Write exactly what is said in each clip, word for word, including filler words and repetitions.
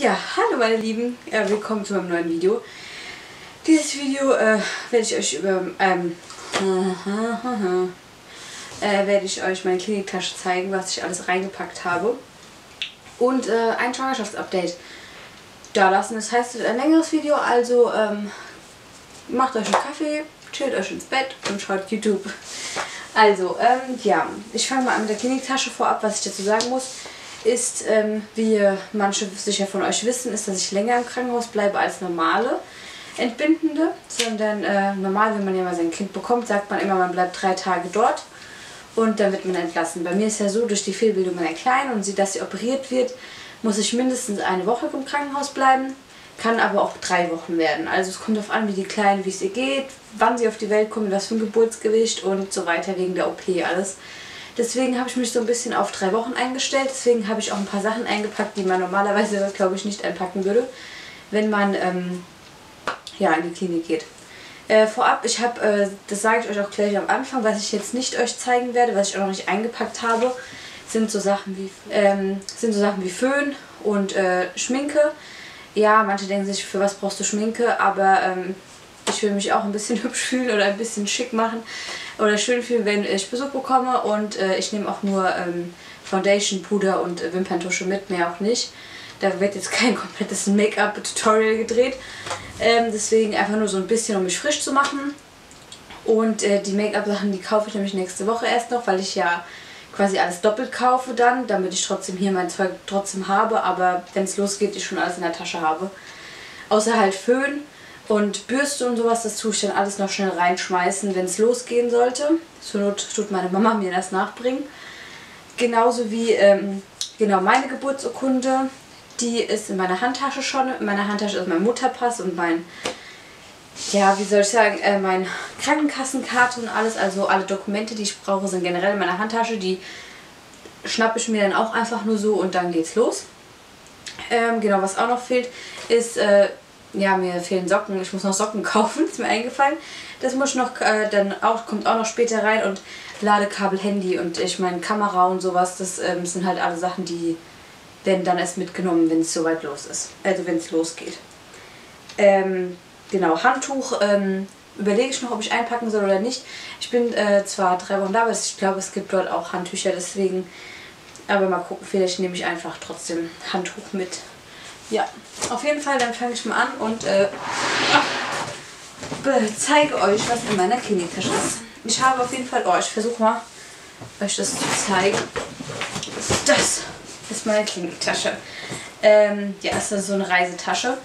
Ja, hallo meine Lieben, äh, willkommen zu meinem neuen Video. Dieses Video äh, werde ich euch über ähm, äh, werde ich euch meine Kliniktasche zeigen, was ich alles reingepackt habe. Und äh, ein Schwangerschaftsupdate da lassen. Das heißt, es ist ein längeres Video, also ähm, macht euch einen Kaffee, chillt euch ins Bett und schaut YouTube. Also, ähm, ja, ich fange mal an mit der Kliniktasche vorab. Was ich dazu sagen muss, ist, ähm, wie manche sicher von euch wissen, ist, dass ich länger im Krankenhaus bleibe als normale Entbindende. Sondern äh, normal, wenn man ja mal sein Kind bekommt, sagt man immer, man bleibt drei Tage dort und dann wird man entlassen. Bei mir ist ja so, durch die Fehlbildung meiner Kleinen und sie, dass sie operiert wird, muss ich mindestens eine Woche im Krankenhaus bleiben. Kann aber auch drei Wochen werden. Also es kommt darauf an, wie die Kleine, wie es ihr geht, wann sie auf die Welt kommt, was für ein Geburtsgewicht und so weiter, wegen der O P alles. Deswegen habe ich mich so ein bisschen auf drei Wochen eingestellt. Deswegen habe ich auch ein paar Sachen eingepackt, die man normalerweise, glaube ich, nicht einpacken würde, wenn man ähm, ja, in die Klinik geht. Äh, vorab, ich habe, äh, das sage ich euch auch gleich am Anfang, was ich jetzt nicht euch zeigen werde, was ich auch noch nicht eingepackt habe, sind so Sachen wie, ähm, sind so Sachen wie Föhn und äh, Schminke. Ja, manche denken sich, für was brauchst du Schminke, aber ähm, ich will mich auch ein bisschen hübsch fühlen oder ein bisschen schick machen oder schön fühlen, wenn ich Besuch bekomme, und äh, ich nehme auch nur ähm, Foundation, Puder und äh, Wimperntusche mit, mehr auch nicht. Da wird jetzt kein komplettes Make-up-Tutorial gedreht, ähm, deswegen einfach nur so ein bisschen, um mich frisch zu machen. Und äh, die Make-up-Sachen, die kaufe ich nämlich nächste Woche erst noch, weil ich ja quasi alles doppelt kaufe dann, damit ich trotzdem hier mein Zeug trotzdem habe, aber wenn es losgeht, ich schon alles in der Tasche habe. Außer halt Föhn und Bürste und sowas, das tue ich dann alles noch schnell reinschmeißen, wenn es losgehen sollte. Zur Not tut meine Mama mir das nachbringen. Genauso wie ähm, genau meine Geburtsurkunde, die ist in meiner Handtasche schon. In meiner Handtasche ist mein Mutterpass und mein, ja, wie soll ich sagen, äh, meine Krankenkassenkarte und alles, also alle Dokumente, die ich brauche, sind generell in meiner Handtasche. Die schnappe ich mir dann auch einfach nur so und dann geht's los. Ähm, genau, was auch noch fehlt, ist, äh, ja, mir fehlen Socken. Ich muss noch Socken kaufen, ist mir eingefallen. Das muss ich noch, äh, dann auch, kommt auch noch später rein, und Ladekabel, Handy und ich meine Kamera und sowas, das ähm, sind halt alle Sachen, die werden dann erst mitgenommen, wenn es soweit los ist. Also wenn es losgeht. Ähm, Genau, Handtuch ähm, überlege ich noch, ob ich einpacken soll oder nicht. Ich bin äh, zwar drei Wochen da, aber ich glaube, es gibt dort auch Handtücher, deswegen, aber mal gucken, vielleicht nehme ich einfach trotzdem Handtuch mit. Ja, auf jeden Fall, dann fange ich mal an und äh, zeige euch, was in meiner Kliniktasche ist. Ich habe auf jeden Fall, oh, ich versuche mal, euch das zu zeigen. Das ist meine Kliniktasche. Ähm, ja, das ist so eine Reisetasche.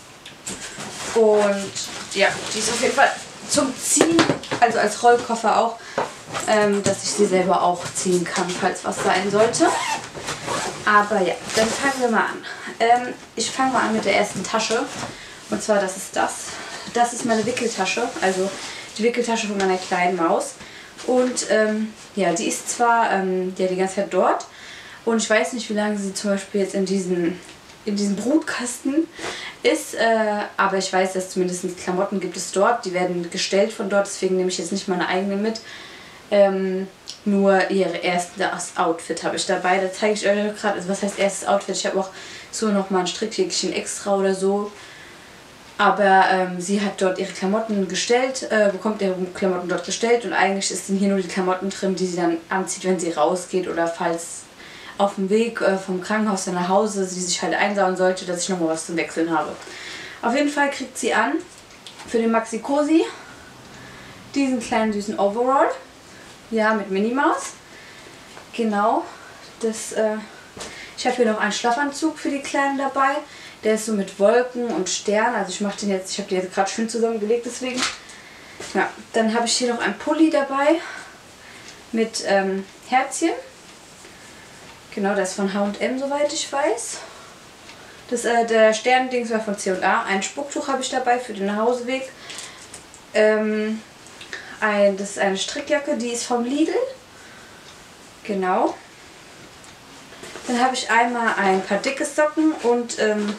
Und ja, die ist auf jeden Fall zum Ziehen, also als Rollkoffer auch, ähm, dass ich sie selber auch ziehen kann, falls was sein sollte. Aber ja, dann fangen wir mal an. Ähm, ich fange mal an mit der ersten Tasche. Und zwar, das ist das. Das ist meine Wickeltasche, also die Wickeltasche von meiner kleinen Maus. Und ähm, ja, die ist zwar ähm, ja, die ganze Zeit dort. Und ich weiß nicht, wie lange sie zum Beispiel jetzt in diesen in diesem Brutkasten ist, äh, aber ich weiß, dass zumindest Klamotten gibt es dort, die werden gestellt von dort, deswegen nehme ich jetzt nicht meine eigene mit. Ähm, nur ihre erstes Outfit habe ich dabei, da zeige ich euch gerade, also was heißt erstes Outfit, ich habe auch so noch mal ein Strickhäkchen extra oder so, aber ähm, sie hat dort ihre Klamotten gestellt, äh, bekommt ihre Klamotten dort gestellt, und eigentlich sind hier nur die Klamotten drin, die sie dann anzieht, wenn sie rausgeht oder falls auf dem Weg äh, vom Krankenhaus dann nach Hause sie sich halt einsauen sollte, dass ich nochmal was zum Wechseln habe. Auf jeden Fall kriegt sie an für den Maxi Cosi diesen kleinen süßen Overall. Ja, mit Minnie Maus. Genau. Das, äh, ich habe hier noch einen Schlafanzug für die Kleinen dabei. Der ist so mit Wolken und Sternen. Also ich mache den jetzt, ich habe den jetzt gerade schön zusammengelegt, deswegen. Ja, dann habe ich hier noch einen Pulli dabei mit ähm, Herzchen. Genau, das ist von H und M, soweit ich weiß. Das, äh, der Sternendings war von C und A. Ein Spucktuch habe ich dabei für den Nachhauseweg. Ähm, ein, das ist eine Strickjacke, die ist vom Lidl. Genau. Dann habe ich einmal ein paar dicke Socken und ähm,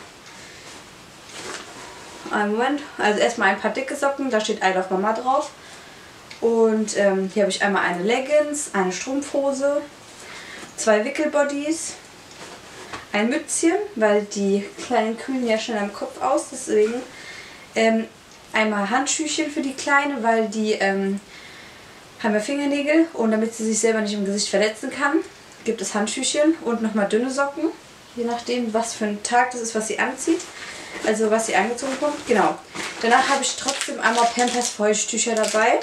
einen Moment, also erstmal ein paar dicke Socken, da steht I Love Mama drauf. Und ähm, hier habe ich einmal eine Leggings, eine Strumpfhose, zwei Wickelbodies, ein Mützchen, weil die Kleinen kühlen ja schnell am Kopf aus, deswegen ähm, einmal Handschüchen für die Kleine, weil die ähm, haben ja Fingernägel und damit sie sich selber nicht im Gesicht verletzen kann, gibt es Handschüchen und nochmal dünne Socken, je nachdem was für ein Tag das ist, was sie anzieht, also was sie angezogen bekommt. Genau. Danach habe ich trotzdem einmal Pampers Feuchttücher dabei.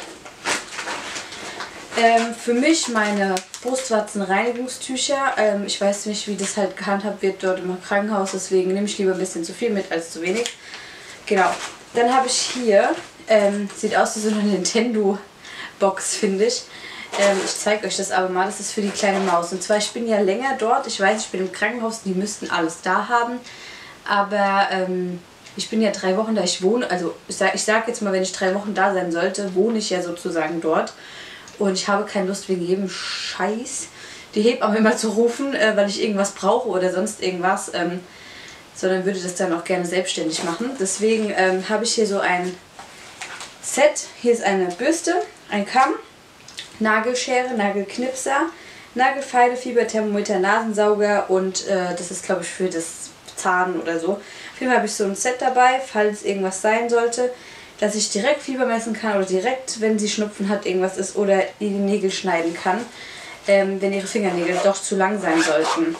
Ähm, für mich meine Brustwarzenreinigungstücher. Ähm, ich weiß nicht, wie das halt gehandhabt wird dort im Krankenhaus, deswegen nehme ich lieber ein bisschen zu viel mit als zu wenig. Genau. Dann habe ich hier, ähm, sieht aus wie so eine Nintendo-Box, finde ich. Ähm, ich zeige euch das aber mal, das ist für die kleine Maus. Und zwar, ich bin ja länger dort, ich weiß, ich bin im Krankenhaus, die müssten alles da haben. Aber ähm, ich bin ja drei Wochen da, ich wohne, also ich sage ich sag jetzt mal, wenn ich drei Wochen da sein sollte, wohne ich ja sozusagen dort. Und ich habe keine Lust wegen jedem Scheiß die Hebamme immer zu rufen, äh, weil ich irgendwas brauche oder sonst irgendwas. Ähm, sondern würde das dann auch gerne selbstständig machen. Deswegen ähm, habe ich hier so ein Set. Hier ist eine Bürste, ein Kamm, Nagelschere, Nagelknipser, Nagelfeile, Fieberthermometer, Nasensauger und äh, das ist, glaube ich, für das Zahn oder so. Auf jeden Fall habe ich so ein Set dabei, falls irgendwas sein sollte, dass ich direkt Fieber messen kann oder direkt, wenn sie Schnupfen hat, irgendwas ist oder ihr die Nägel schneiden kann, ähm, wenn ihre Fingernägel doch zu lang sein sollten.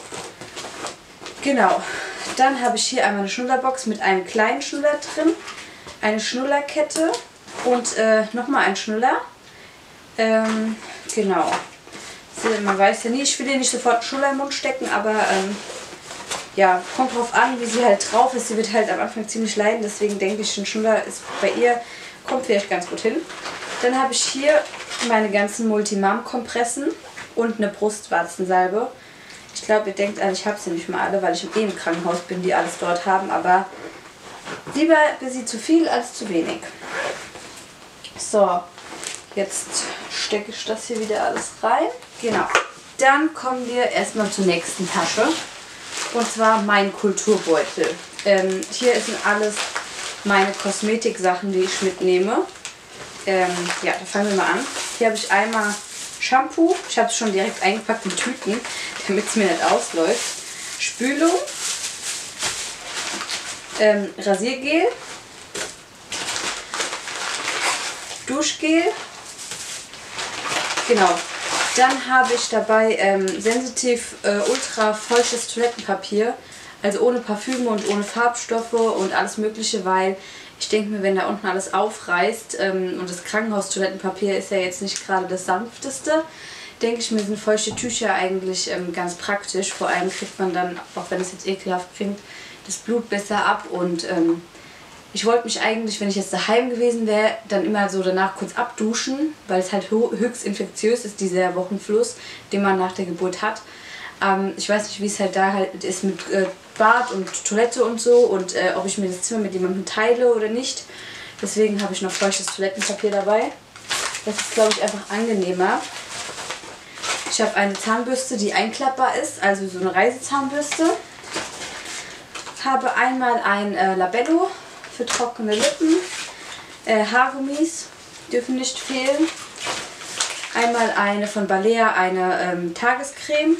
Genau. Dann habe ich hier einmal eine Schnullerbox mit einem kleinen Schnuller drin, eine Schnullerkette und äh, nochmal ein Schnuller. Ähm, genau. Man weiß ja nie, ich will ihr nicht sofort einen Schnuller im Mund stecken, aber ähm, ja, kommt drauf an, wie sie halt drauf ist. Sie wird halt am Anfang ziemlich leiden, deswegen denke ich, ein Schnuller ist bei ihr, kommt vielleicht ganz gut hin. Dann habe ich hier meine ganzen Multimam-Kompressen und eine Brustwarzensalbe. Ich glaube, ihr denkt alle, ich habe sie nicht mal alle, weil ich eh im Krankenhaus bin, die alles dort haben, aber lieber ein bisschen zu viel als zu wenig. So, jetzt stecke ich das hier wieder alles rein. Genau. Dann kommen wir erstmal zur nächsten Tasche. Und zwar mein Kulturbeutel. Ähm, hier sind alles meine Kosmetiksachen, die ich mitnehme. Ähm, ja, da fangen wir mal an. Hier habe ich einmal Shampoo. Ich habe es schon direkt eingepackt in Tüten, damit es mir nicht ausläuft. Spülung. Ähm, Rasiergel. Duschgel. Genau. Dann habe ich dabei ähm, sensitiv äh, ultra feuchtes Toilettenpapier, also ohne Parfüme und ohne Farbstoffe und alles mögliche, weil ich denke mir, wenn da unten alles aufreißt ähm, und das Krankenhaustoilettenpapier ist ja jetzt nicht gerade das sanfteste, denke ich mir, sind feuchte Tücher eigentlich ähm, ganz praktisch. Vor allem kriegt man dann, auch wenn es jetzt ekelhaft klingt, das Blut besser ab und ähm, ich wollte mich eigentlich, wenn ich jetzt daheim gewesen wäre, dann immer so danach kurz abduschen, weil es halt höchst infektiös ist, dieser Wochenfluss, den man nach der Geburt hat. Ähm, ich weiß nicht, wie es halt da halt ist mit äh, Bad und Toilette und so und äh, ob ich mir das Zimmer mit jemandem teile oder nicht. Deswegen habe ich noch feuchtes Toilettenpapier dabei. Das ist, glaube ich, einfach angenehmer. Ich habe eine Zahnbürste, die einklappbar ist, also so eine Reisezahnbürste. Habe einmal ein äh, Labello für trockene Lippen. Äh, Haargummis dürfen nicht fehlen. Einmal eine von Balea, eine ähm, Tagescreme.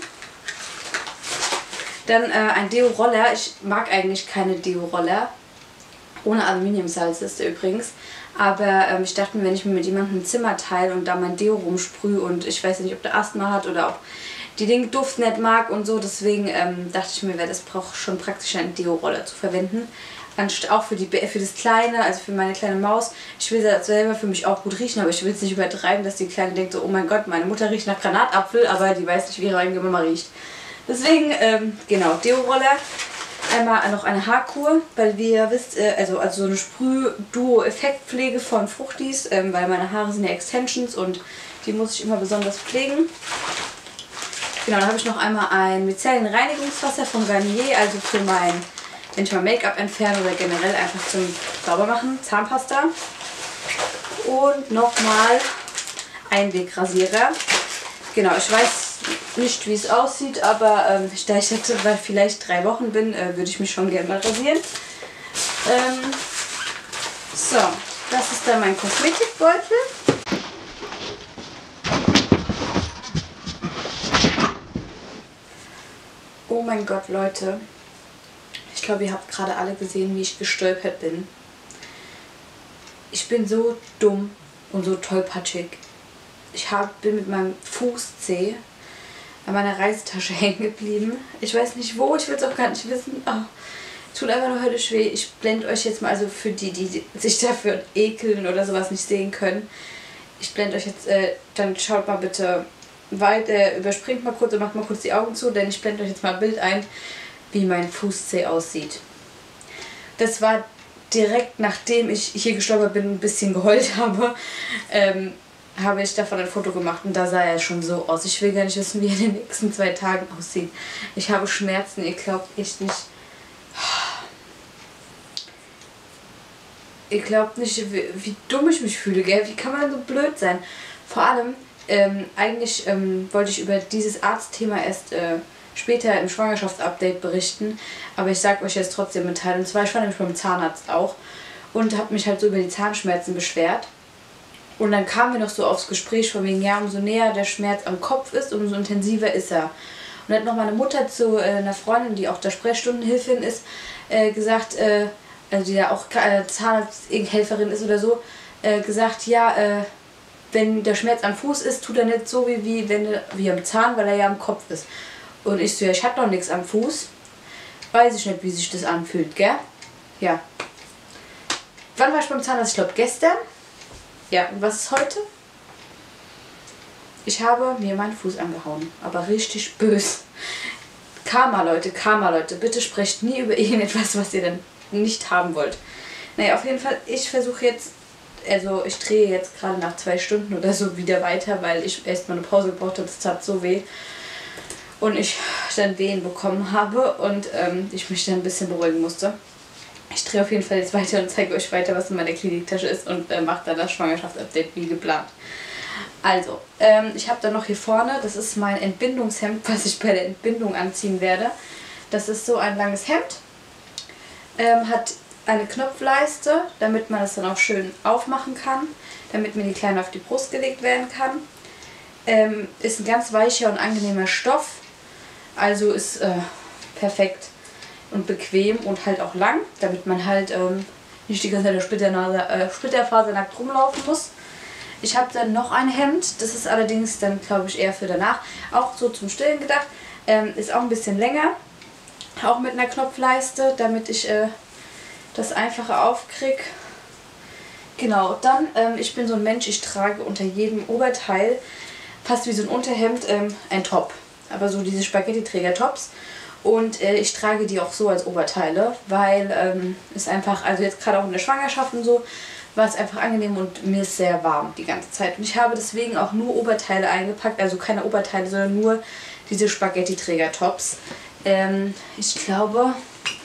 Dann äh, ein Deo-Roller. Ich mag eigentlich keine Deo-Roller. Ohne Aluminiumsalz ist der übrigens. Aber ähm, ich dachte mir, wenn ich mir mit jemandem ein Zimmer teile und da mein Deo rumsprühe und ich weiß nicht, ob der Asthma hat oder ob die den Duft nicht mag und so, deswegen ähm, dachte ich mir, wäre das braucht schon praktisch einen Deo-Roller zu verwenden. Anstatt auch für, die, für das Kleine, also für meine kleine Maus. Ich will das selber für mich auch gut riechen, aber ich will es nicht übertreiben, dass die Kleine denkt, so, oh mein Gott, meine Mutter riecht nach Granatapfel, aber die weiß nicht, wie ihre eigene Mama riecht. Deswegen, ähm, genau, Deo-Roller. Einmal noch eine Haarkur, weil wie ihr wisst, äh, also, also so eine Sprüh-Duo-Effektpflege von Fruchtis, ähm, weil meine Haare sind ja Extensions und die muss ich immer besonders pflegen. Genau, dann habe ich noch einmal ein Micellenreinigungswasser von Garnier, also für mein, wenn ich mal Make-up entferne oder generell einfach zum Saubermachen, Zahnpasta. Und nochmal Einwegrasierer. Genau, ich weiß nicht, wie es aussieht, aber ähm, da ich jetzt vielleicht drei Wochen bin, äh, würde ich mich schon gerne mal rasieren. Ähm, so, das ist dann mein Kosmetikbeutel. Oh mein Gott, Leute. Ich glaube, ihr habt gerade alle gesehen, wie ich gestolpert bin. Ich bin so dumm und so tollpatschig. Ich hab, bin mit meinem Fußzeh an meiner Reisetasche hängen geblieben. Ich weiß nicht wo, ich will es auch gar nicht wissen. Oh, tut einfach nur höllisch weh. Ich blende euch jetzt mal, also für die, die sich dafür ekeln oder sowas nicht sehen können. Ich blende euch jetzt, äh, dann schaut mal bitte weiter, überspringt mal kurz und macht mal kurz die Augen zu, denn ich blende euch jetzt mal ein Bild ein, wie mein Fußzeh aussieht. Das war direkt nachdem ich hier gestolpert bin und ein bisschen geheult habe, ähm, habe ich davon ein Foto gemacht und da sah er schon so aus. Ich will gar nicht wissen, wie er in den nächsten zwei Tagen aussieht. Ich habe Schmerzen, ihr glaubt echt nicht. Ihr glaubt nicht, wie, wie dumm ich mich fühle, gell? Wie kann man so blöd sein? Vor allem, ähm, eigentlich ähm, wollte ich über dieses Arztthema erst äh, später im Schwangerschaftsupdate berichten, aber ich sag euch jetzt trotzdem mitteilen. Und zwar, ich war nämlich beim Zahnarzt auch und habe mich halt so über die Zahnschmerzen beschwert. Und dann kamen wir noch so aufs Gespräch von wegen, ja, umso näher der Schmerz am Kopf ist, umso intensiver ist er. Und dann hat noch meine Mutter zu äh, einer Freundin, die auch der Sprechstundenhilfin ist, äh, gesagt, äh, also die ja auch äh, Zahnarzthelferin ist oder so, äh, gesagt, ja, äh, wenn der Schmerz am Fuß ist, tut er nicht so wie, wie, wenn, wie am Zahn, weil er ja am Kopf ist. Und ich so, ja, ich hatte noch nichts am Fuß. Weiß ich nicht, wie sich das anfühlt, gell? Ja. Wann war ich beim Zahnarzt? Ich glaube gestern. Ja, und was ist heute? Ich habe mir meinen Fuß angehauen. Aber richtig böse. Karma, Leute, Karma, Leute. Bitte sprecht nie über irgendetwas, was ihr dann nicht haben wollt. Naja, auf jeden Fall, ich versuche jetzt, also ich drehe jetzt gerade nach zwei Stunden oder so wieder weiter, weil ich erst mal eine Pause gebraucht habe. Das tat so weh. Und ich dann Wehen bekommen habe und ähm, ich mich dann ein bisschen beruhigen musste. Ich drehe auf jeden Fall jetzt weiter und zeige euch weiter, was in meiner Kliniktasche ist und äh, mache dann das Schwangerschaftsupdate wie geplant. Also, ähm, ich habe dann noch hier vorne, das ist mein Entbindungshemd, was ich bei der Entbindung anziehen werde. Das ist so ein langes Hemd, ähm, hat eine Knopfleiste, damit man es dann auch schön aufmachen kann, damit mir die Kleine auf die Brust gelegt werden kann. Ähm, ist ein ganz weicher und angenehmer Stoff. Also ist äh, perfekt und bequem und halt auch lang, damit man halt ähm, nicht die ganze Zeit der Splitternase, äh, Splitterfasernackt rumlaufen muss. Ich habe dann noch ein Hemd, das ist allerdings dann, glaube ich, eher für danach, auch so zum Stillen gedacht. Ähm, ist auch ein bisschen länger, auch mit einer Knopfleiste, damit ich äh, das einfacher aufkriege. Genau, dann, ähm, ich bin so ein Mensch, ich trage unter jedem Oberteil, fast wie so ein Unterhemd, ähm, ein Top. Aber so diese Spaghetti-Träger-Tops. Und äh, ich trage die auch so als Oberteile, weil ähm, es einfach, also jetzt gerade auch in der Schwangerschaft und so, war es einfach angenehm und mir ist sehr warm die ganze Zeit. Und ich habe deswegen auch nur Oberteile eingepackt, also keine Oberteile, sondern nur diese Spaghetti-Träger-Tops. Ähm, ich glaube,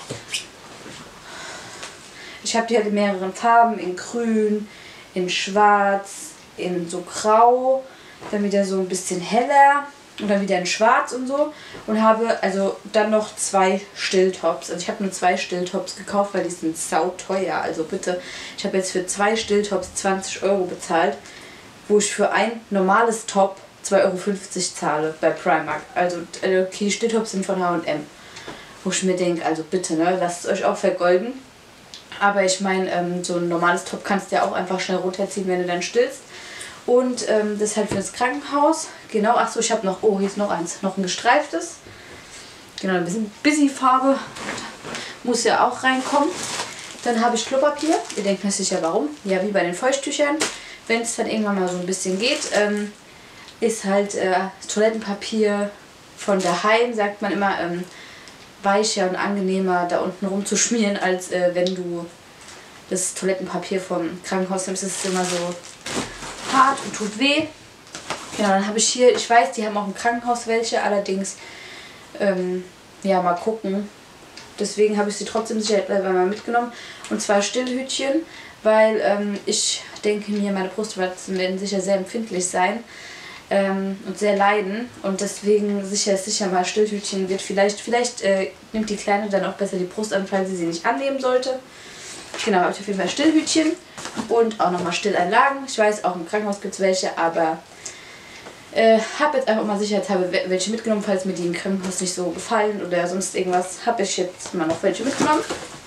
ich habe die halt in mehreren Farben, in grün, in schwarz, in so grau, dann wieder so ein bisschen heller. Und dann wieder in schwarz und so. Und habe also dann noch zwei Stilltops. Also ich habe nur zwei Stilltops gekauft, weil die sind sauteuer. Also bitte, ich habe jetzt für zwei Stilltops zwanzig Euro bezahlt, wo ich für ein normales Top zwei Euro fünfzig zahle bei Primark. Also okay, die Stilltops sind von H und M. Wo ich mir denke, also bitte, ne, lasst es euch auch vergolden. Aber ich meine, ähm, so ein normales Top kannst du ja auch einfach schnell runterziehen, wenn du dann stillst. Und ähm, das ist halt für das Krankenhaus. Genau, achso, ich habe noch, oh, hier ist noch eins, noch ein gestreiftes. Genau, ein bisschen Busy-Farbe. Muss ja auch reinkommen. Dann habe ich Klopapier. Ihr denkt mir sicher, warum? Ja, wie bei den Feuchttüchern. Wenn es dann irgendwann mal so ein bisschen geht, ähm, ist halt äh, Toilettenpapier von daheim, sagt man immer, ähm, weicher und angenehmer da unten rumzuschmieren, als äh, wenn du das Toilettenpapier vom Krankenhaus nimmst. Das ist immer so hart und tut weh. Genau, dann habe ich hier, ich weiß, die haben auch im Krankenhaus welche, allerdings, ähm, ja, mal gucken. Deswegen habe ich sie trotzdem sicherheitshalber mal mitgenommen. Und zwar Stillhütchen, weil ähm, ich denke mir, meine Brustwarzen werden sicher sehr empfindlich sein ähm, und sehr leiden. Und deswegen sicher sicher mal Stillhütchen wird vielleicht, vielleicht äh, nimmt die Kleine dann auch besser die Brust an, falls sie sie nicht annehmen sollte. Genau, habe ich auf jeden Fall Stillhütchen und auch nochmal Stilleinlagen. Ich weiß, auch im Krankenhaus gibt es welche, aber Äh, habe jetzt einfach mal sicherheitshalber welche mitgenommen, falls mir die im Krankenhaus nicht so gefallen oder sonst irgendwas, habe ich jetzt mal noch welche mitgenommen.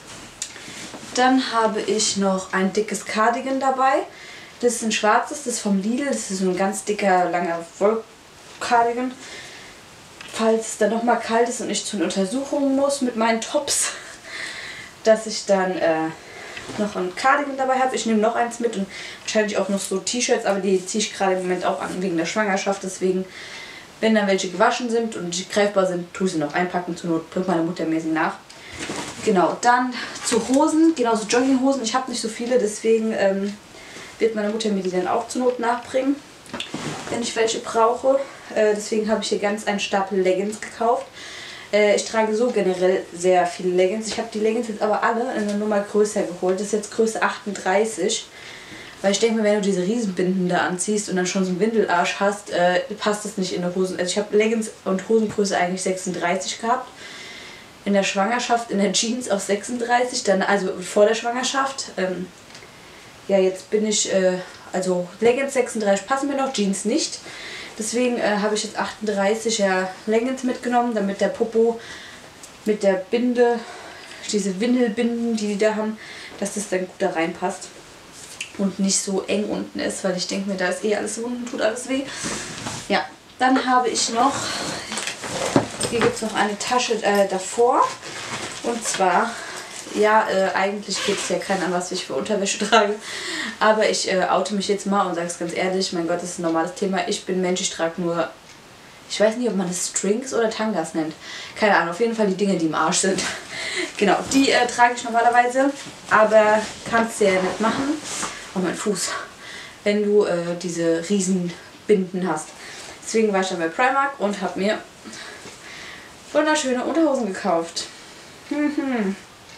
Dann habe ich noch ein dickes Cardigan dabei. Das ist ein schwarzes, das ist vom Lidl, das ist so ein ganz dicker, langer Wollcardigan. Falls es dann nochmal kalt ist und ich zu einer Untersuchung muss mit meinen Tops, dass ich dann äh, noch ein Cardigan dabei habe. Ich nehme noch eins mit und wahrscheinlich auch noch so T-Shirts, aber die ziehe ich gerade im Moment auch an wegen der Schwangerschaft. Deswegen, wenn dann welche gewaschen sind und greifbar sind, tue ich sie noch einpacken. Zur Not bringt meine Mutter mir sie nach. Genau, dann zu Hosen, genauso Jogginghosen. Ich habe nicht so viele, deswegen ähm, wird meine Mutter mir die dann auch zur Not nachbringen, wenn ich welche brauche. Äh, deswegen habe ich hier ganz einen Stapel Leggings gekauft. Äh, ich trage so generell sehr viele Leggings. Ich habe die Leggings jetzt aber alle in eine Nummer größer geholt. Das ist jetzt Größe achtunddreißig. Weil ich denke mir, wenn du diese Riesenbinden da anziehst und dann schon so einen Windelarsch hast, äh, passt das nicht in der Hosen. Also ich habe Leggings und Hosengröße eigentlich sechsunddreißig gehabt. In der Schwangerschaft in der Jeans auf sechsunddreißig, dann also vor der Schwangerschaft. Ähm, ja, jetzt bin ich, äh, also Leggings sechsunddreißig passen mir noch, Jeans nicht. Deswegen äh, habe ich jetzt achtunddreißiger Leggings mitgenommen, damit der Popo mit der Binde, diese Windelbinden, die die da haben, dass das dann gut da reinpasst und nicht so eng unten ist, weil ich denke mir, da ist eh alles unten, tut alles weh. Ja, dann habe ich noch, hier gibt es noch eine Tasche äh, davor, und zwar, ja, äh, eigentlich geht es ja keinen an, was ich für Unterwäsche trage, aber ich äh, oute mich jetzt mal und sage es ganz ehrlich, mein Gott, das ist ein normales Thema. Ich bin Mensch, ich trage nur, ich weiß nicht, ob man das Strings oder Tangas nennt. Keine Ahnung, auf jeden Fall die Dinge, die im Arsch sind. Genau, die äh, trage ich normalerweise, aber kannst du ja nicht machen. Oh, mein Fuß. Wenn du äh, diese Riesenbinden hast. Deswegen war ich dann bei Primark und habe mir wunderschöne Unterhosen gekauft. Mhm.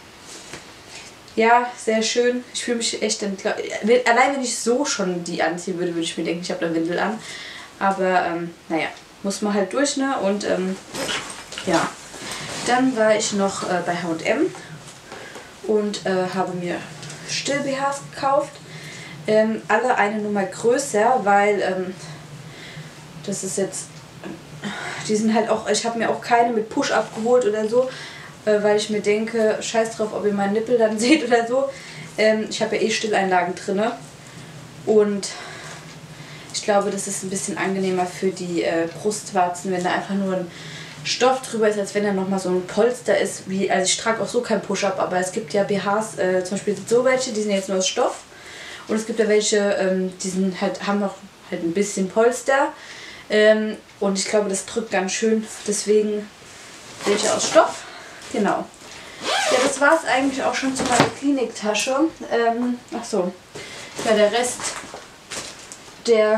Ja, sehr schön. Ich fühle mich echt dann, allein wenn ich so schon die anziehen würde, würde ich mir denken, ich habe eine Windel an. Aber ähm, naja, muss man halt durch, ne? Und ähm, ja, dann war ich noch äh, bei H und M und äh, habe mir Still-B Hs gekauft. Ähm, alle eine Nummer größer, weil ähm, das ist jetzt, die sind halt auch, ich habe mir auch keine mit Push-Up geholt oder so, weil ich mir denke, scheiß drauf, ob ihr meinen Nippel dann seht oder so. Ähm, ich habe ja eh Stilleinlagen drin. Und ich glaube, das ist ein bisschen angenehmer für die äh, Brustwarzen, wenn da einfach nur ein Stoff drüber ist, als wenn da nochmal so ein Polster ist. Wie, also ich trage auch so kein Push-Up, aber es gibt ja B Hs, äh, zum Beispiel so welche, die sind jetzt nur aus Stoff. Und es gibt ja welche, ähm, die sind halt, haben noch halt ein bisschen Polster. Ähm, und ich glaube, das drückt ganz schön. Deswegen welche aus Stoff. Genau. Ja, das war es eigentlich auch schon zu meiner Kliniktasche. Ähm, ach so. Ja, der Rest, der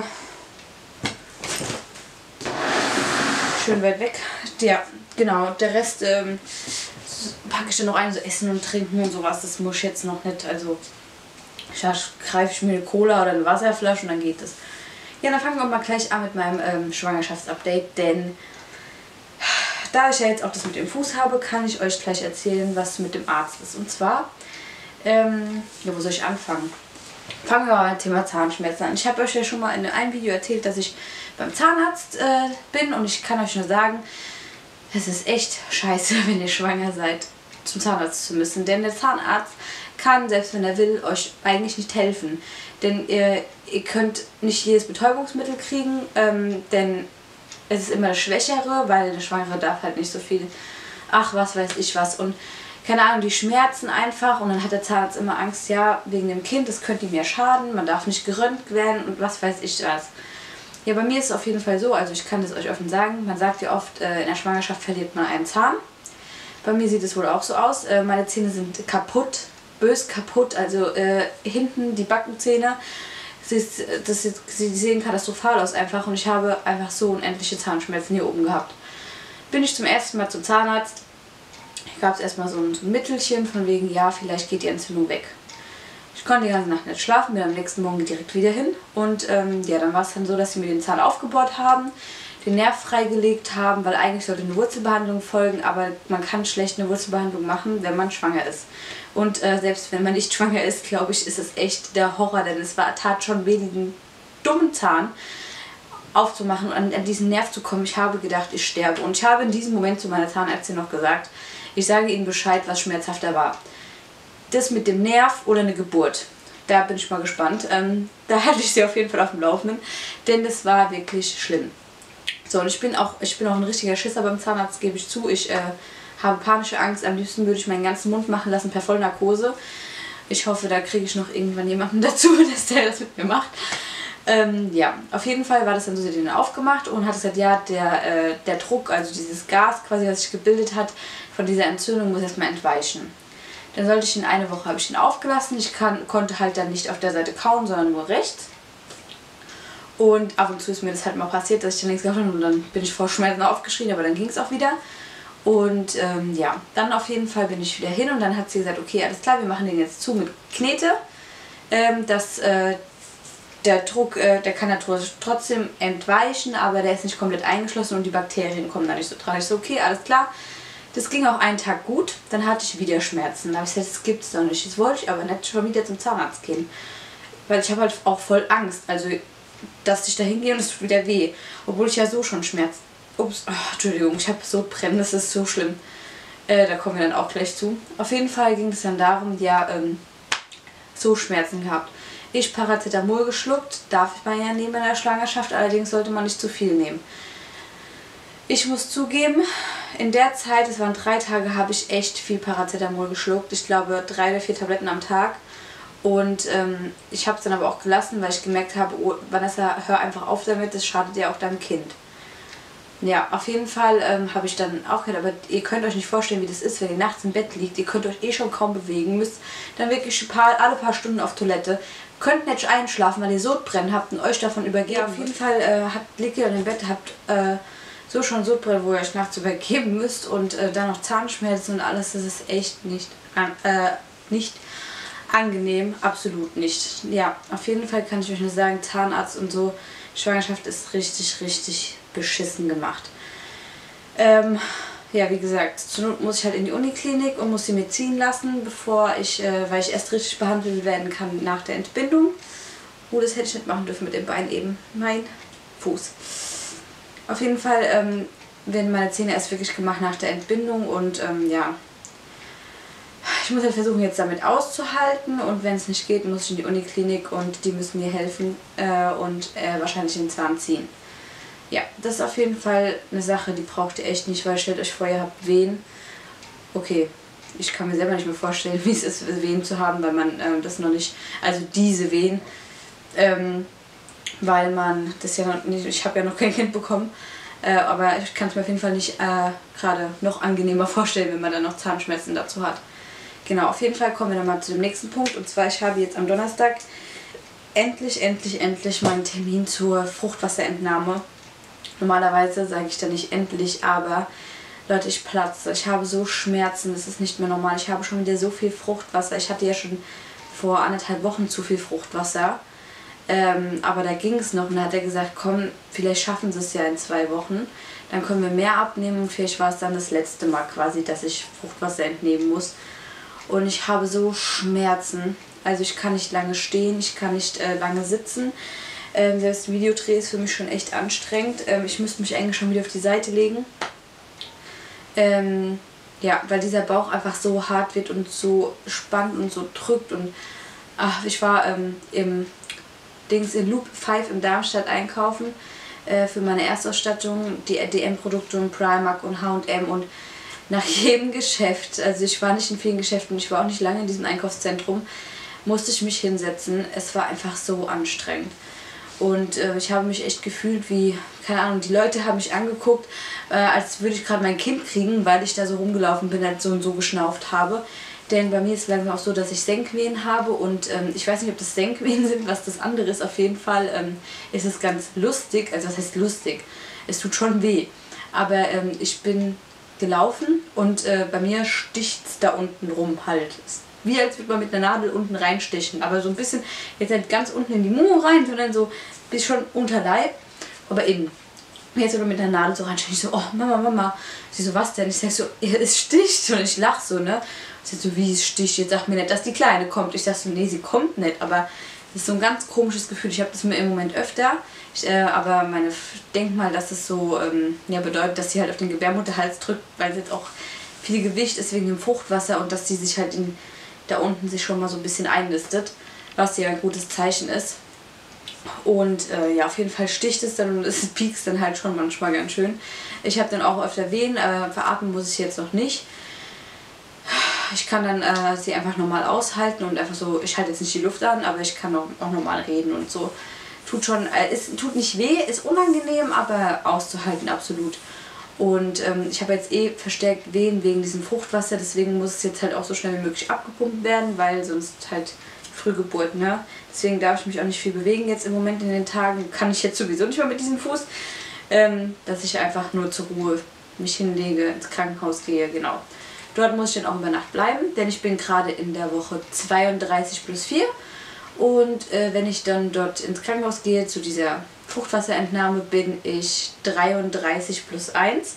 schön weit weg. Ja, genau. Der Rest ähm, packe ich dann noch ein, so Essen und Trinken und sowas. Das muss ich jetzt noch nicht. Also ja, greife ich mir eine Cola oder eine Wasserflasche und dann geht es. Ja, dann fangen wir mal gleich an mit meinem ähm, Schwangerschaftsupdate, denn da ich ja jetzt auch das mit dem Fuß habe, kann ich euch gleich erzählen, was mit dem Arzt ist. Und zwar, ähm, ja, wo soll ich anfangen? Fangen wir mal mit dem Thema Zahnschmerzen an. Ich habe euch ja schon mal in einem Video erzählt, dass ich beim Zahnarzt äh, bin, und ich kann euch nur sagen, es ist echt scheiße, wenn ihr schwanger seid, zum Zahnarzt zu müssen. Denn der Zahnarzt kann, selbst wenn er will, euch eigentlich nicht helfen. Denn ihr, ihr könnt nicht jedes Betäubungsmittel kriegen, ähm, denn es ist immer das Schwächere, weil eine Schwangere darf halt nicht so viel, ach, was weiß ich was. Und keine Ahnung, die schmerzen einfach, und dann hat der Zahnarzt immer Angst, ja, wegen dem Kind, das könnte ihm ja schaden, man darf nicht geröntgt werden und was weiß ich was. Ja, bei mir ist es auf jeden Fall so, also ich kann das euch offen sagen, man sagt ja oft, äh, in der Schwangerschaft verliert man einen Zahn. Bei mir sieht es wohl auch so aus, äh, meine Zähne sind kaputt, bös kaputt, also äh, hinten die Backenzähne. Sie, ist, das ist, sie sehen katastrophal aus einfach, und ich habe einfach so unendliche Zahnschmerzen hier oben gehabt. Bin ich zum ersten Mal zum Zahnarzt, gab es erstmal so ein, so ein Mittelchen von wegen, ja, vielleicht geht die Entzündung weg. Ich konnte die ganze Nacht nicht schlafen, bin am nächsten Morgen direkt wieder hin, und ähm, ja, dann war es dann so, dass sie mir den Zahn aufgebohrt haben, den Nerv freigelegt haben, weil eigentlich sollte eine Wurzelbehandlung folgen, aber man kann schlecht eine Wurzelbehandlung machen, wenn man schwanger ist. Und äh, selbst wenn man nicht schwanger ist, glaube ich, ist es echt der Horror, denn es war, tat schon wenigen dummen Zahn. aufzumachen und an, an diesen Nerv zu kommen. Ich habe gedacht, ich sterbe. Und ich habe in diesem Moment zu meiner Zahnärztin noch gesagt, ich sage Ihnen Bescheid, was schmerzhafter war. Das mit dem Nerv oder eine Geburt. Da bin ich mal gespannt. Ähm, da halte ich sie auf jeden Fall auf dem Laufenden, denn das war wirklich schlimm. So, und ich bin auch, ich bin auch ein richtiger Schisser beim Zahnarzt, gebe ich zu. Ich äh, habe panische Angst. Am liebsten würde ich meinen ganzen Mund machen lassen per Vollnarkose. Ich hoffe, da kriege ich noch irgendwann jemanden dazu, dass der das mit mir macht. Ähm, ja, auf jeden Fall war das dann so, sie hat den aufgemacht und hat gesagt, ja, der, äh, der Druck, also dieses Gas quasi, was sich gebildet hat von dieser Entzündung, muss erstmal entweichen. Dann sollte ich ihn eine Woche, habe ich ihn aufgelassen. Ich kann, konnte halt dann nicht auf der Seite kauen, sondern nur rechts. Und ab und zu ist mir das halt mal passiert, dass ich dann nichts gehabt habe und dann bin ich vor Schmerzen aufgeschrien, aber dann ging es auch wieder. Und ähm, ja, dann auf jeden Fall bin ich wieder hin und dann hat sie gesagt, okay, alles klar, wir machen den jetzt zu mit Knete. Ähm, dass äh, der Druck, äh, der kann natürlich trotzdem entweichen, aber der ist nicht komplett eingeschlossen und die Bakterien kommen da nicht so dran. Ich so, okay, alles klar. Das ging auch einen Tag gut, dann hatte ich wieder Schmerzen. Da habe ich gesagt, das gibt's doch nicht. Das wollte ich aber nicht schon wieder zum Zahnarzt gehen. Weil ich habe halt auch voll Angst. Also, dass ich da hingehe und es tut wieder weh. Obwohl ich ja so schon Schmerz. Ups, oh, Entschuldigung, ich habe so brennen, das ist so schlimm. Äh, da kommen wir dann auch gleich zu. Auf jeden Fall ging es dann darum, ja, ähm, so Schmerzen gehabt. Ich Paracetamol geschluckt, darf man ja nehmen in der Schwangerschaft, allerdings sollte man nicht zu viel nehmen. Ich muss zugeben, in der Zeit, es waren drei Tage, habe ich echt viel Paracetamol geschluckt. Ich glaube drei oder vier Tabletten am Tag. Und ähm, ich habe es dann aber auch gelassen, weil ich gemerkt habe, oh, Vanessa, hör einfach auf damit, das schadet ja auch deinem Kind. Ja, auf jeden Fall ähm, habe ich dann auch gedacht, aber ihr könnt euch nicht vorstellen, wie das ist, wenn ihr nachts im Bett liegt. Ihr könnt euch eh schon kaum bewegen, müsst dann wirklich ein paar, alle paar Stunden auf Toilette. Könnt nicht einschlafen, weil ihr Sodbrennen habt und euch davon übergeben. Ja, auf jeden Fall äh, habt, liegt ihr dann im Bett, habt äh, so schon Sodbrennen, wo ihr euch nachts übergeben müsst und äh, dann noch Zahnschmerzen und alles. Das ist echt nicht, äh, nicht angenehm, absolut nicht. Ja, auf jeden Fall kann ich euch nur sagen, Zahnarzt und so, Schwangerschaft ist richtig, richtig beschissen gemacht. Ähm, ja, wie gesagt, zur Not muss ich halt in die Uniklinik und muss sie mir ziehen lassen, bevor ich, äh, weil ich erst richtig behandelt werden kann nach der Entbindung. Oh, das hätte ich nicht machen dürfen mit dem Bein eben. Mein Fuß. Auf jeden Fall ähm, werden meine Zähne erst wirklich gemacht nach der Entbindung und ähm, ja, ich muss halt versuchen jetzt damit auszuhalten und wenn es nicht geht, muss ich in die Uniklinik und die müssen mir helfen äh, und äh, wahrscheinlich den Zahn ziehen. Ja, das ist auf jeden Fall eine Sache, die braucht ihr echt nicht, weil stellt euch vor, ihr habt Wehen. Okay, ich kann mir selber nicht mehr vorstellen, wie es ist, Wehen zu haben, weil man ähm, das noch nicht, also diese Wehen, ähm, weil man das ja noch nicht, ich habe ja noch kein Kind bekommen, äh, aber ich kann es mir auf jeden Fall nicht äh, gerade noch angenehmer vorstellen, wenn man dann noch Zahnschmerzen dazu hat. Genau, auf jeden Fall kommen wir dann mal zu dem nächsten Punkt und zwar, ich habe jetzt am Donnerstag endlich, endlich, endlich meinen Termin zur Fruchtwasserentnahme. Normalerweise sage ich da nicht endlich, aber Leute, ich platze. Ich habe so Schmerzen, das ist nicht mehr normal. Ich habe schon wieder so viel Fruchtwasser. Ich hatte ja schon vor anderthalb Wochen zu viel Fruchtwasser. Ähm, aber da ging es noch und da hat er gesagt, komm, vielleicht schaffen sie es ja in zwei Wochen. Dann können wir mehr abnehmen und vielleicht war es dann das letzte Mal quasi, dass ich Fruchtwasser entnehmen muss. Und ich habe so Schmerzen. Also ich kann nicht lange stehen, ich kann nicht äh, lange sitzen. Ähm, selbst Videodreh ist für mich schon echt anstrengend. Ähm, ich müsste mich eigentlich schon wieder auf die Seite legen. Ähm, ja, weil dieser Bauch einfach so hart wird und so spannt und so drückt. Und ach, ich war ähm, im Dings in Loop fünf in Darmstadt einkaufen äh, für meine Erstausstattung. Die D M-Produkte und Primark und H und M und nach jedem Geschäft, also ich war nicht in vielen Geschäften, ich war auch nicht lange in diesem Einkaufszentrum, musste ich mich hinsetzen. Es war einfach so anstrengend. Und äh, ich habe mich echt gefühlt wie, keine Ahnung, die Leute haben mich angeguckt, äh, als würde ich gerade mein Kind kriegen, weil ich da so rumgelaufen bin, halt so und so geschnauft habe. Denn bei mir ist es langsam auch so, dass ich Senkwehen habe und ähm, ich weiß nicht, ob das Senkwehen sind, was das andere ist. Auf jeden Fall ähm, ist es ganz lustig, also was heißt lustig? Es tut schon weh. Aber ähm, ich bin gelaufen und äh, bei mir sticht es da unten rum halt. Wie als würde man mit einer Nadel unten reinstechen, aber so ein bisschen, jetzt nicht ganz unten in die Mumu rein, sondern so bis schon unterleib, aber eben. Jetzt oder mit der Nadel so reinstechen, ich so, oh Mama, Mama. Sie so, was denn? Ich sag so, ja, es sticht und ich lach so, ne. Sie so, wie es sticht? Jetzt sag mir nicht, dass die Kleine kommt. Ich sag so, nee, sie kommt nicht, aber das ist so ein ganz komisches Gefühl. Ich habe das mir im Moment öfter. Ich, äh, aber meine, ich denke mal, dass es so ähm, ja, bedeutet, dass sie halt auf den Gebärmutterhals drückt, weil sie jetzt auch viel Gewicht ist wegen dem Fruchtwasser und dass sie sich halt in, da unten sich schon mal so ein bisschen einnistet, was ja ein gutes Zeichen ist. Und äh, ja, auf jeden Fall sticht es dann und es piekst dann halt schon manchmal ganz schön. Ich habe dann auch öfter Wehen, äh, veratmen muss ich jetzt noch nicht. Ich kann dann äh, sie einfach normal aushalten und einfach so, ich halte jetzt nicht die Luft an, aber ich kann auch, auch normal reden und so. Tut schon, äh, es tut nicht weh, ist unangenehm, aber auszuhalten absolut. Und ähm, ich habe jetzt eh verstärkt Wehen wegen diesem Fruchtwasser, deswegen muss es jetzt halt auch so schnell wie möglich abgepumpt werden, weil sonst halt Frühgeburt, ne? Deswegen darf ich mich auch nicht viel bewegen jetzt im Moment in den Tagen, kann ich jetzt sowieso nicht mehr mit diesem Fuß, ähm, dass ich einfach nur zur Ruhe mich hinlege, ins Krankenhaus gehe, genau. Dort muss ich dann auch über Nacht bleiben, denn ich bin gerade in der Woche zweiunddreißig plus vier und äh, wenn ich dann dort ins Krankenhaus gehe zu dieser Fruchtwasserentnahme, bin ich dreiunddreißig plus eins.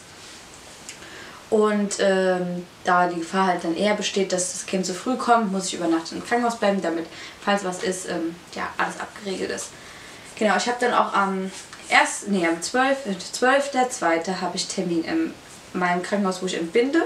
Und ähm, da die Gefahr halt dann eher besteht, dass das Kind zu früh kommt, muss ich über Nacht im Krankenhaus bleiben, damit, falls was ist, ähm, ja, alles abgeregelt ist. Genau, ich habe dann auch am ersten, nee, am zwölften zweiten habe ich Termin in meinem Krankenhaus, wo ich entbinde.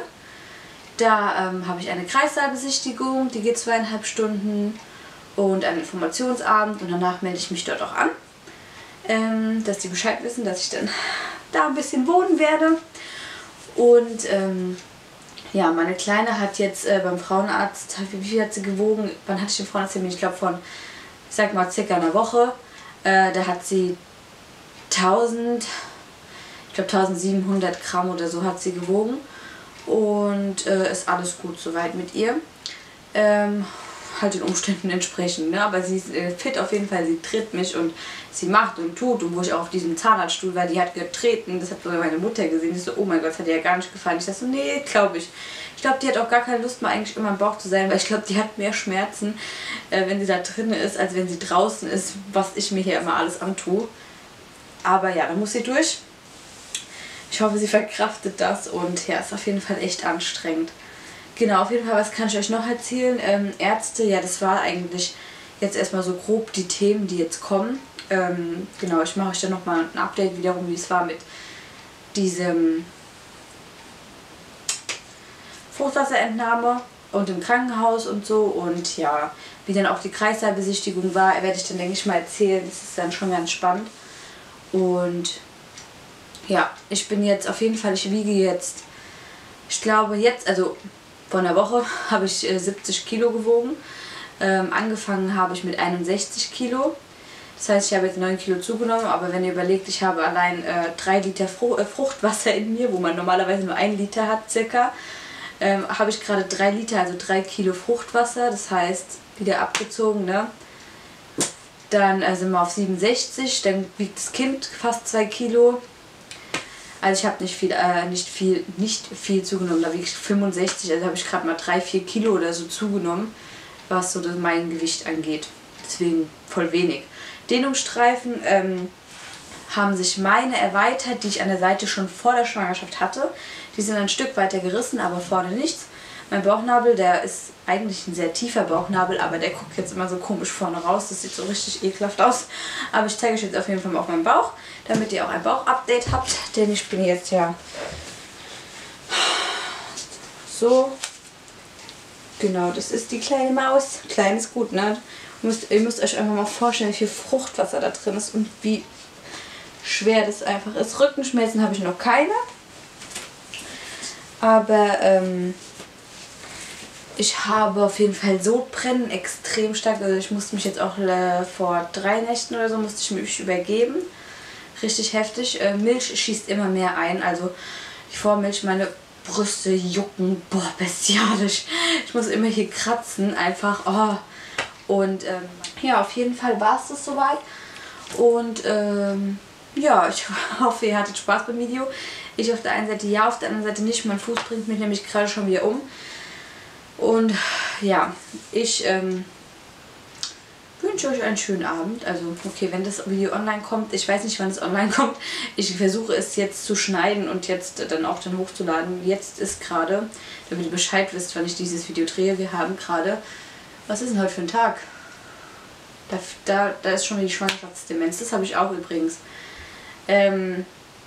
Da ähm, habe ich eine Kreissaalbesichtigung, die geht zweieinhalb Stunden und einen Informationsabend und danach melde ich mich dort auch an, ähm, dass die Bescheid wissen, dass ich dann da ein bisschen wohnen werde. Und ähm, ja, meine Kleine hat jetzt äh, beim Frauenarzt, wie viel hat sie gewogen? Wann hatte ich den Frauenarzt? Ich glaube von, ich sag mal, circa einer Woche. Äh, da hat sie tausend, ich glaube tausendsiebenhundert Gramm oder so hat sie gewogen. Und äh, ist alles gut soweit mit ihr. Ähm, halt den Umständen entsprechend, ne? Aber sie ist äh, fit auf jeden Fall, sie tritt mich und sie macht und tut. Und wo ich auch auf diesem Zahnarztstuhl war, die hat getreten, das hat sogar meine Mutter gesehen. Ich so, oh mein Gott, das hat ihr ja gar nicht gefallen. Ich dachte so, nee, glaube ich. Ich glaube, die hat auch gar keine Lust mehr eigentlich immer im Bauch zu sein, weil ich glaube, die hat mehr Schmerzen, äh, wenn sie da drin ist, als wenn sie draußen ist, was ich mir hier immer alles antue. Aber ja, da muss sie durch. Ich hoffe, sie verkraftet das und ja, ist auf jeden Fall echt anstrengend. Genau, auf jeden Fall, was kann ich euch noch erzählen? Ähm, Ärzte, ja, das war eigentlich jetzt erstmal so grob die Themen, die jetzt kommen. Ähm, genau, ich mache euch dann nochmal ein Update wiederum, wie es war mit diesem Fruchtwasserentnahme und im Krankenhaus und so. Und ja, wie dann auch die Kreissaalbesichtigung war, werde ich dann, denke ich, mal erzählen. Das ist dann schon ganz spannend. Und ja, ich bin jetzt auf jeden Fall, ich wiege jetzt, ich glaube jetzt, also vor einer Woche habe ich äh, siebzig Kilo gewogen. Ähm, angefangen habe ich mit einundsechzig Kilo. Das heißt, ich habe jetzt neun Kilo zugenommen, aber wenn ihr überlegt, ich habe allein äh, drei Liter Frucht, äh, Fruchtwasser in mir, wo man normalerweise nur ein Liter hat circa, ähm, habe ich gerade drei Liter, also drei Kilo Fruchtwasser, das heißt, wieder abgezogen, ne? Dann äh, sind wir auf siebenundsechzig, dann wiegt das Kind fast zwei Kilo. Also ich habe nicht viel, äh, nicht viel, nicht viel zugenommen, da wiege ich fünfundsechzig, also habe ich gerade mal drei, vier Kilo oder so zugenommen, was so das, mein Gewicht angeht. Deswegen voll wenig. Dehnungsstreifen ähm, haben sich meine erweitert, die ich an der Seite schon vor der Schwangerschaft hatte. Die sind ein Stück weiter gerissen, aber vorne nichts. Mein Bauchnabel, der ist eigentlich ein sehr tiefer Bauchnabel, aber der guckt jetzt immer so komisch vorne raus. Das sieht so richtig ekelhaft aus. Aber ich zeige euch jetzt auf jeden Fall mal auf meinen Bauch, damit ihr auch ein Bauch-Update habt. Denn ich bin jetzt ja so. Genau, das ist die kleine Maus. Klein ist gut, ne? Ihr müsst, ihr müsst euch einfach mal vorstellen, wie viel Fruchtwasser da drin ist und wie schwer das einfach ist. Rückenschmerzen habe ich noch keine. Aber ähm, ich habe auf jeden Fall Sodbrennen extrem stark. Also ich musste mich jetzt auch äh, vor drei Nächten oder so musste ich mich übergeben. Richtig heftig. Äh, Milch schießt immer mehr ein. Also die Vormilch, meine Brüste jucken. Boah, bestialisch. Ich muss immer hier kratzen. Einfach. Oh. Und ähm, ja, auf jeden Fall war es das soweit. Und ähm, ja, ich hoffe, ihr hattet Spaß beim Video. Ich auf der einen Seite ja, auf der anderen Seite nicht. Mein Fuß bringt mich nämlich gerade schon wieder um. Und ja, ich ähm, wünsche euch einen schönen Abend. Also okay, wenn das Video online kommt, ich weiß nicht, wann es online kommt. Ich versuche es jetzt zu schneiden und jetzt dann auch dann hochzuladen. Jetzt ist gerade, damit ihr Bescheid wisst, wann ich dieses Video drehe. Wir haben gerade, was ist denn heute für ein Tag? Da, da, da ist schon wieder die Schwangerschaftsdemenz. Das habe ich auch übrigens. Ähm,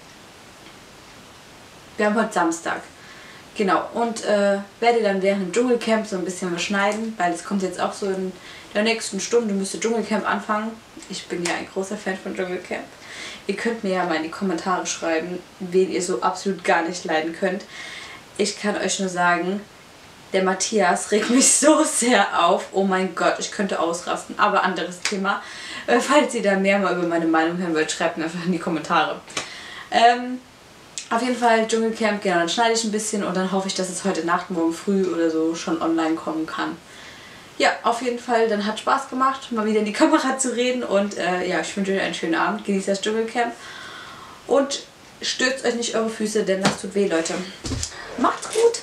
wir haben heute Samstag. Genau. Und äh, werde dann während dem Dschungelcamp so ein bisschen was schneiden, weil es kommt jetzt auch so in der nächsten Stunde, müsste Dschungelcamp anfangen. Ich bin ja ein großer Fan von Dschungelcamp. Ihr könnt mir ja mal in die Kommentare schreiben, wen ihr so absolut gar nicht leiden könnt. Ich kann euch nur sagen, der Matthias regt mich so sehr auf. Oh mein Gott, ich könnte ausrasten. Aber anderes Thema. Äh, falls ihr da mehr mal über meine Meinung hören wollt, schreibt mir einfach in die Kommentare. Ähm, auf jeden Fall Dschungelcamp, genau, dann schneide ich ein bisschen und dann hoffe ich, dass es heute Nacht, morgen früh oder so schon online kommen kann. Ja, auf jeden Fall, dann hat Spaß gemacht, mal wieder in die Kamera zu reden und äh, ja, ich wünsche euch einen schönen Abend, genießt das Dschungelcamp und stürzt euch nicht eure Füße, denn das tut weh, Leute. Macht's gut!